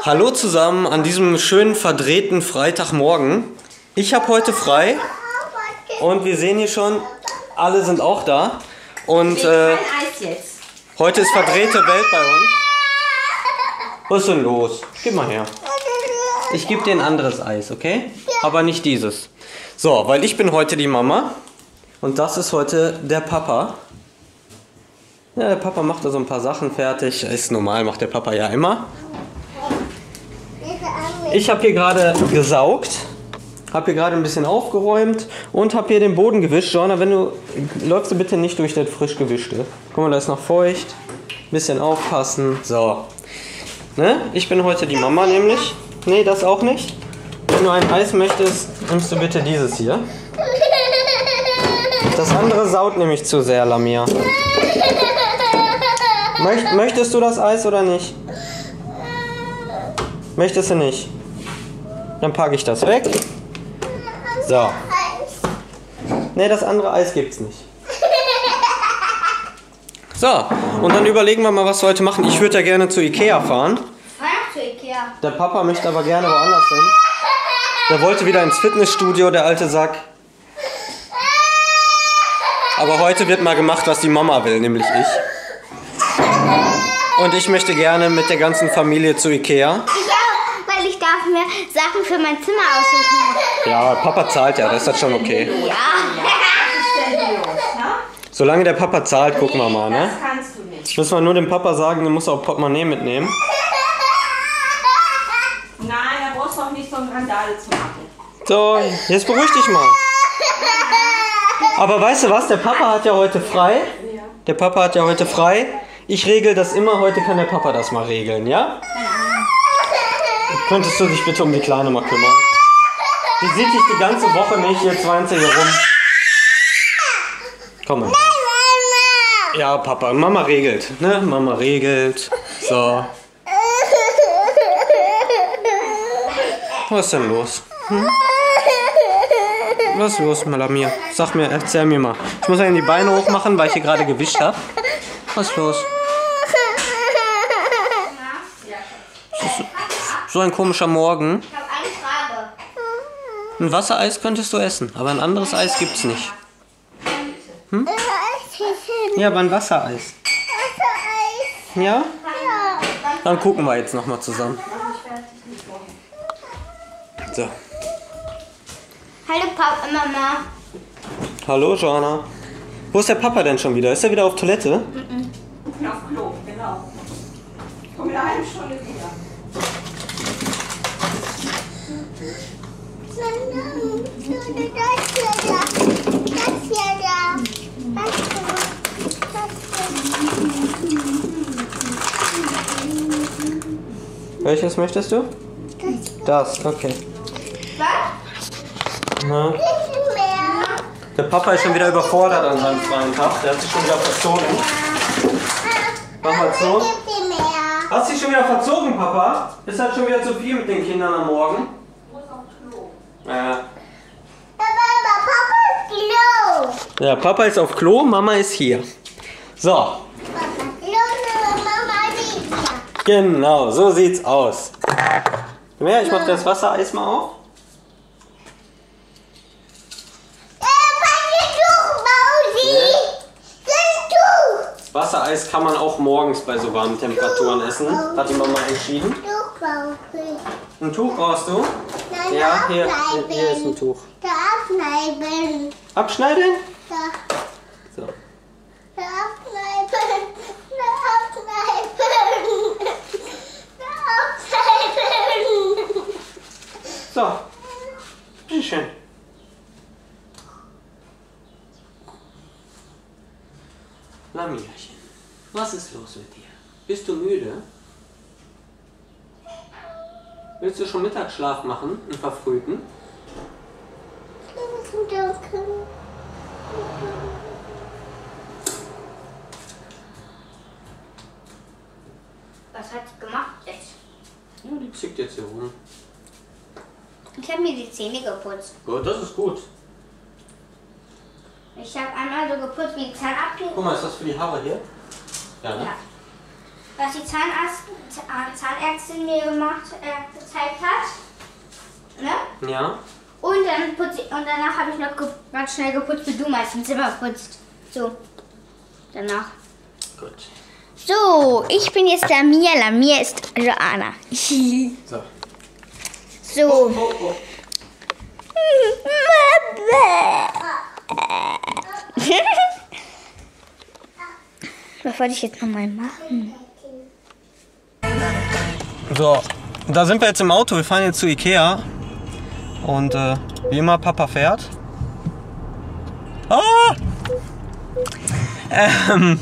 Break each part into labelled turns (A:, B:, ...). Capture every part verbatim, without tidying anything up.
A: Hallo zusammen an diesem schönen verdrehten Freitagmorgen. Ich habe heute frei und wir sehen hier schon, alle sind auch da. Und äh, heute ist verdrehte Welt bei uns. Was ist denn los? Gib mal her. Ich gebe dir ein anderes Eis, okay? Aber nicht dieses. So, weil ich bin heute die Mama und das ist heute der Papa. Ja, der Papa macht da so ein paar Sachen fertig. Ist normal, macht der Papa ja immer. Ich habe hier gerade gesaugt, habe hier gerade ein bisschen aufgeräumt und habe hier den Boden gewischt. Joanna, wenn du läufst du bitte nicht durch das frisch gewischte. Guck mal, da ist noch feucht. Bisschen aufpassen. So. Ne? Ich bin heute die Mama nämlich. Nee, das auch nicht. Wenn du ein Eis möchtest, nimmst du bitte dieses hier. Das andere saut nämlich zu sehr, Lamia. Möcht, möchtest du das Eis oder nicht? Möchtest du nicht? Dann packe ich das weg. So. Ne, das andere Eis gibt's nicht. So, und dann überlegen wir mal, was wir heute machen. Ich würde ja gerne zu Ikea fahren.
B: Zu Ikea.
A: Der Papa möchte aber gerne woanders hin. Der wollte wieder ins Fitnessstudio, der alte Sack. Aber heute wird mal gemacht, was die Mama will, nämlich ich. Und ich möchte gerne mit der ganzen Familie zu Ikea.
B: Weil ich darf mir Sachen für mein Zimmer aussuchen.
A: Ja, Papa zahlt ja, das ist das schon okay.
B: Ja.
A: Solange der Papa zahlt, gucken wir mal, ne?
C: Das kannst du nicht.
A: Müssen wir nur dem Papa sagen, du musst auch Portemonnaie mitnehmen.
C: Nein, da brauchst du auch nicht so eine Randale zu machen.
A: So, jetzt beruhig dich mal. Aber weißt du was, der Papa hat ja heute frei. Der Papa hat ja heute frei. Ich regel das immer, heute kann der Papa das mal regeln, ja? Könntest du dich bitte um die Kleine mal kümmern? Die sieht dich die ganze Woche nicht, jetzt weint sie hier rum. Komm mal. Ja, Papa, Mama regelt, ne? Mama regelt. So. Was ist denn los? Hm? Was ist los, Malamir? Sag mir, erzähl mir mal. Ich muss ja die Beine hochmachen, weil ich hier gerade gewischt habe. Was ist los? So ein komischer Morgen.
B: Ich habe eine Frage.
A: Ein Wassereis könntest du essen, aber ein anderes Eis gibt's nicht. Hm? Ja, aber ein Wassereis. Ja? Dann gucken wir jetzt nochmal zusammen. So.
B: Hallo Papa, Mama.
A: Hallo, Joanna. Wo ist der Papa denn schon wieder? Ist er wieder auf Toilette?
C: Mhm. Auf Klo, genau. Ich komme in einer halben Stunde wieder.
A: Welches möchtest du? Das, okay. Na? Der Papa ist schon wieder überfordert an seinem freien Tag. Der hat sich schon wieder verzogen. Mach mal so. Hast du dich schon wieder verzogen, Papa? Ist halt schon wieder zu viel mit den Kindern am Morgen?
C: Wo ist auf Klo?
A: Ja.
B: Papa ist Klo.
A: Ja, Papa ist auf Klo, Mama ist hier. So. Genau, so sieht's aus. Ja, ich mach das Wassereis mal auf. Das Wassereis kann man auch morgens bei so warmen Temperaturen essen. Hat die Mama entschieden. Ein Tuch brauchst du? Ja, hier, hier ist ein Tuch.
B: Abschneiden.
A: Abschneiden?
B: Ja.
A: So.
B: Abschneiden. Abschneiden.
A: So. Bitteschön. Lamierchen, was ist los mit dir? Bist du müde? Willst du schon Mittagsschlaf machen, einen verfrühten?
B: Was hat sie gemacht jetzt?
A: Ja, die zickt jetzt hier rum.
B: Ich habe mir die Zähne geputzt.
A: Gut, das ist gut.
B: Ich habe einmal so geputzt wie ein Zahnabdruck.
A: Guck mal, ist das für die Haare hier? Ja, ne?
B: Ja. was die Zahnarzt, Zahnärztin mir gemacht, äh, gezeigt hat. Ne?
A: Ja.
B: Und, dann putz ich, und danach habe ich noch ge ganz schnell geputzt, wie du meistens Zimmer putzt. So, danach.
A: Gut.
B: So, ich bin jetzt Lamia, Lamia ist Joanna.
A: So.
B: So.
A: Oh, oh, oh.
B: Was wollte ich jetzt nochmal machen?
A: So, da sind wir jetzt im Auto. Wir fahren jetzt zu Ikea. Und äh, wie immer, Papa fährt. Ah! Ähm.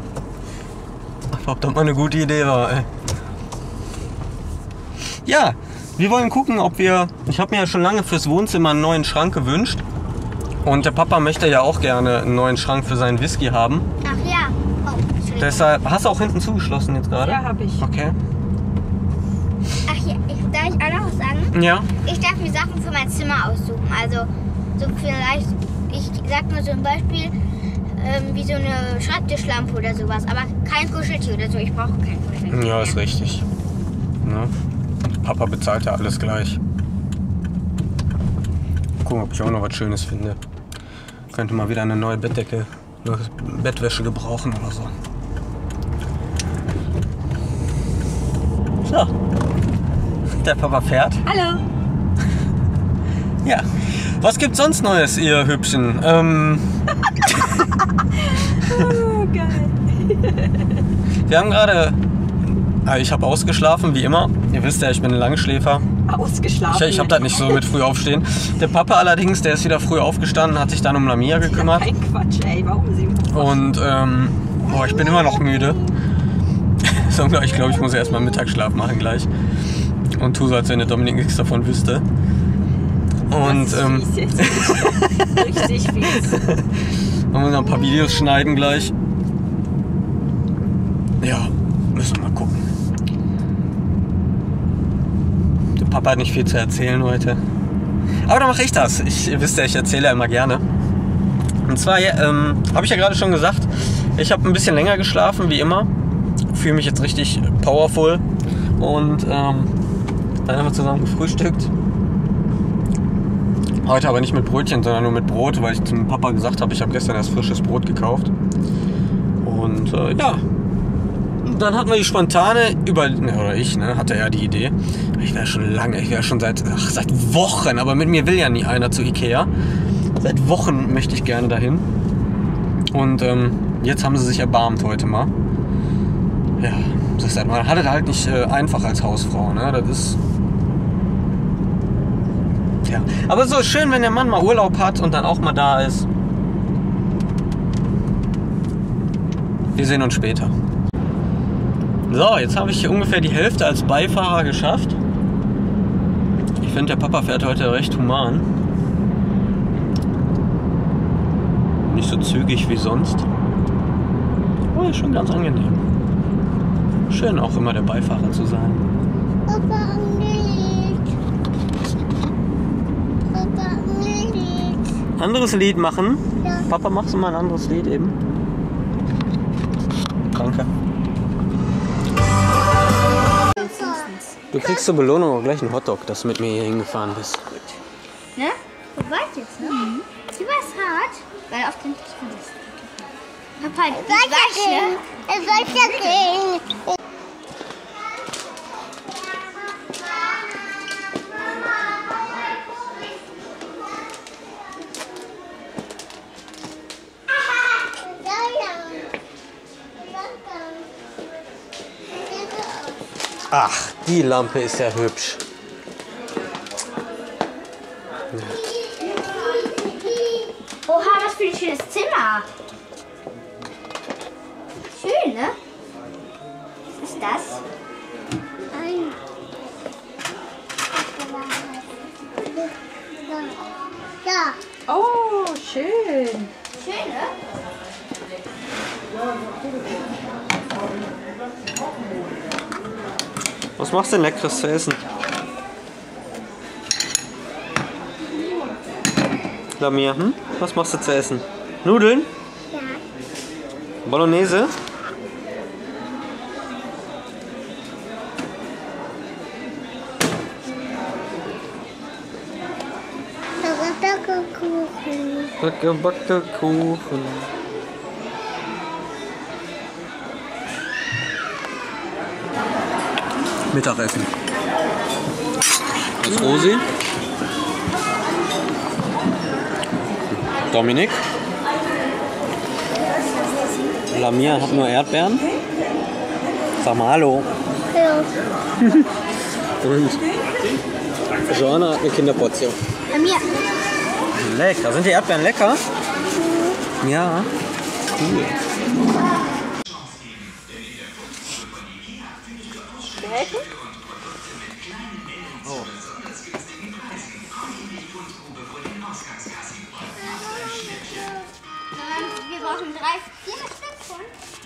A: Ob das mal eine gute Idee war, ey. Ja, wir wollen gucken, ob wir... Ich habe mir ja schon lange fürs Wohnzimmer einen neuen Schrank gewünscht. Und der Papa möchte ja auch gerne einen neuen Schrank für seinen Whisky haben.
B: Ach ja. Oh,
A: Deshalb... Hast du auch hinten zugeschlossen jetzt gerade?
C: Ja, habe ich.
A: Okay.
B: Ach ja, ich, darf ich auch noch was sagen?
A: Ja.
B: Ich darf mir Sachen für mein Zimmer aussuchen. Also, so vielleicht... Ich sag mal so ein Beispiel... Ähm, wie so eine Schreibtischlampe oder sowas. Aber kein Kuscheltier oder so. Ich brauche kein Kuscheltier.
A: Ja, ist richtig. Ne? Papa bezahlt ja alles gleich. Gucken, ob ich auch noch was Schönes finde. Könnte mal wieder eine neue Bettdecke, eine Bettwäsche gebrauchen oder so. So. Der Papa fährt.
C: Hallo.
A: Ja. Was gibt's sonst Neues, ihr Hübschen? Ähm.
C: Oh, geil.
A: Wir haben gerade... Ich habe ausgeschlafen, wie immer. Ihr wisst ja, ich bin ein Langschläfer.
C: Ausgeschlafen.
A: Ich, ich habe das nicht so mit früh aufstehen. Der Papa allerdings, der ist wieder früh aufgestanden, hat sich dann um Lamia gekümmert.
C: Kein Quatsch, ey. Warum sie?
A: Und ähm, boah, ich bin immer noch müde. So, ich glaube, ich muss erstmal Mittagsschlaf machen gleich. Und tu so, als wenn der Dominik nichts davon wüsste. Und
C: das ist
A: ähm,
C: fies jetzt. Richtig fies.
A: wir müssen ein paar Videos schneiden gleich. Ja, müssen wir mal gucken. Der Papa hat nicht viel zu erzählen heute. Aber dann mache ich das. Ich, ihr wisst ja, ich erzähle ja immer gerne. Und zwar, ähm, habe ich ja gerade schon gesagt, ich habe ein bisschen länger geschlafen, wie immer. Fühle mich jetzt richtig powerful. Und ähm, dann haben wir zusammen gefrühstückt. Heute aber nicht mit Brötchen, sondern nur mit Brot, weil ich zum Papa gesagt habe, ich habe gestern erst frisches Brot gekauft. Und äh, ja, dann hatten wir die spontane, über, oder ich, ne, hatte ja die Idee. Ich wäre schon lange, ich wäre schon seit, ach, seit Wochen, aber mit mir will ja nie einer zu Ikea. Seit Wochen möchte ich gerne dahin. Und ähm, jetzt haben sie sich erbarmt heute mal. Ja, das ist halt, man hat es halt nicht äh, einfach als Hausfrau, ne, das ist... Ja. Aber so schön, wenn der Mann mal Urlaub hat und dann auch mal da ist. Wir sehen uns später. So, jetzt habe ich ungefähr die Hälfte als Beifahrer geschafft. Ich finde, der Papa fährt heute recht human. Nicht so zügig wie sonst. Aber ist schon ganz angenehm. Schön auch immer der Beifahrer zu sein.
B: Papa,
A: Anderes Lied machen?
B: Ja.
A: Papa, machst du mal ein anderes Lied eben? Danke. Du kriegst zur Belohnung auch gleich einen Hotdog, dass du mit mir hier hingefahren bist.
B: Ne? Du weißt jetzt, ne? Mhm. Du warst hart, weil auf den Tisch ist. Papa, du weißt, ne? Es soll ja gehen.
A: Ach, die Lampe ist ja hübsch.
B: Oha, was für ein schönes Zimmer. Schön, ne? Was ist das? Ja.
C: Oh, schön.
B: Schön, ne?
A: Was machst du denn Leckeres zu essen? Lamia, hm? Was machst du zu essen? Nudeln?
B: Ja.
A: Bolognese? Gebackter Kuchen. Mittagessen. Das ist Rosi. Dominik. Lamia hat nur Erdbeeren. Sag mal Hallo.
B: Hallo.
A: Und Joanna hat eine Kinderportion.
B: Bei mir.
A: Lecker. Sind die Erdbeeren lecker? Mhm. Ja. Cool.
B: Helfen?
A: Oh.
B: Wir brauchen drei, vier Stück von.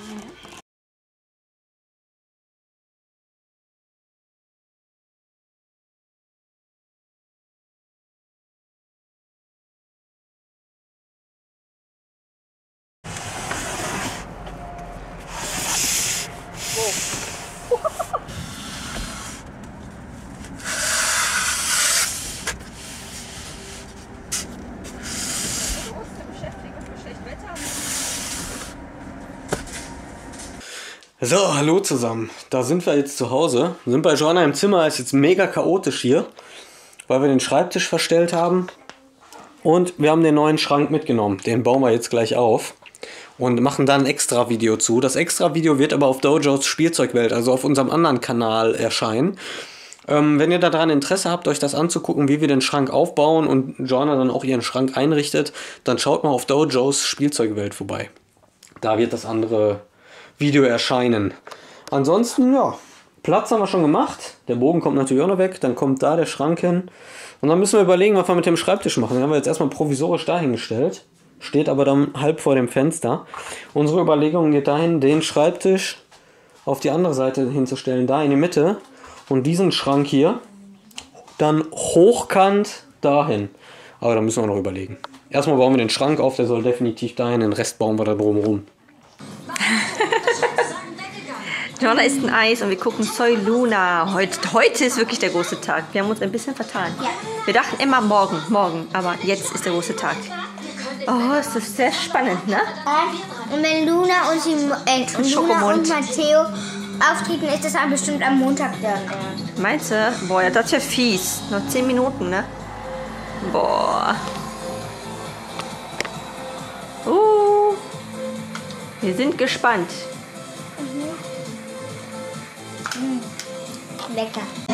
A: So, hallo zusammen. Da sind wir jetzt zu Hause. Wir sind bei Joanna im Zimmer. Ist jetzt mega chaotisch hier, weil wir den Schreibtisch verstellt haben. Und wir haben den neuen Schrank mitgenommen. Den bauen wir jetzt gleich auf. Und machen da ein extra Video zu. Das extra Video wird aber auf Dojos Spielzeugwelt, also auf unserem anderen Kanal, erscheinen. Ähm, wenn ihr daran Interesse habt, euch das anzugucken, wie wir den Schrank aufbauen und Joanna dann auch ihren Schrank einrichtet, dann schaut mal auf Dojos Spielzeugwelt vorbei. Da wird das andere Video erscheinen. Ansonsten, ja, Platz haben wir schon gemacht. Der Bogen kommt natürlich auch noch weg. Dann kommt da der Schrank hin. Und dann müssen wir überlegen, was wir mit dem Schreibtisch machen. Den haben wir jetzt erstmal provisorisch dahingestellt. Steht aber dann halb vor dem Fenster. Unsere Überlegung geht dahin, den Schreibtisch auf die andere Seite hinzustellen, da in die Mitte. Und diesen Schrank hier dann hochkant dahin. Aber da müssen wir noch überlegen. Erstmal bauen wir den Schrank auf, der soll definitiv dahin. Den Rest bauen wir da drumherum.
D: Joanna isst ein Eis und wir gucken Soy Luna. Heute, heute ist wirklich der große Tag. Wir haben uns ein bisschen vertan.
B: Ja.
D: Wir dachten immer morgen, morgen, aber jetzt ist der große Tag. Oh, es ist sehr spannend, ne?
B: Und wenn Luna und, sie, äh, und, Luna und Matteo auftreten, ist das dann bestimmt am Montag dann.
D: Meinst du? Boah, ja, das ist ja fies. Noch zehn Minuten, ne? Boah. Uh. Wir sind gespannt.
B: Mhm. Lecker.